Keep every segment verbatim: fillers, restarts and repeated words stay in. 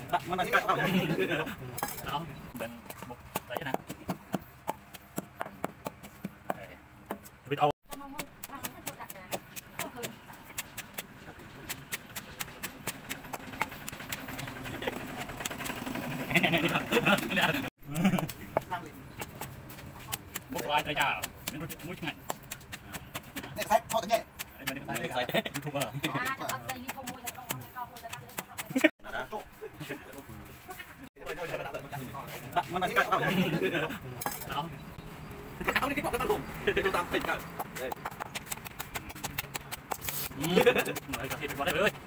มันกัดเอาเอาเป็นบุกอะไรนะไปเอาบุกลายใจจ้าเป็นมุ้ยไงเนี่ยใส่เข้าตัวเนี่ยใส่ยูทูบเบอร์มันกัดเอาเอาเอาที่บอกกันตลกดูตามติดกันอืมอะไรก็ที่บอกได้เลย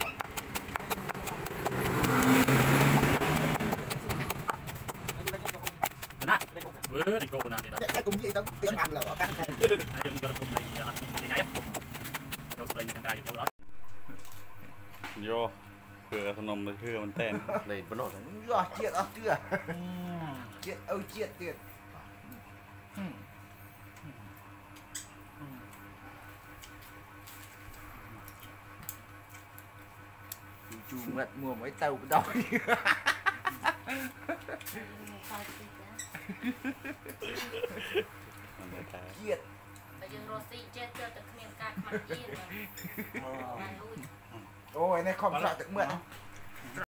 นะเออติดโกนนะนี่นะแค่ตุ้มยี่ต้องเตรียมมันเหรอกันเดี๋ยวมันจะตุ้มในในไหนเราใส่ในกางเกงอยู่แล้วโย่เกลือขนมมันคือมันเต้นเลยบนโลกเลยย่อเจี๊ยดอ่ะเจี๊ยดเจี๊ยดเอาเจี๊ยดเจี๊ยดจูงmặt mua mấy tàu cái đôi chết bây giờ Rossi chết chưa được miền cạn mặt yên rồi ôi này không sợ được mượn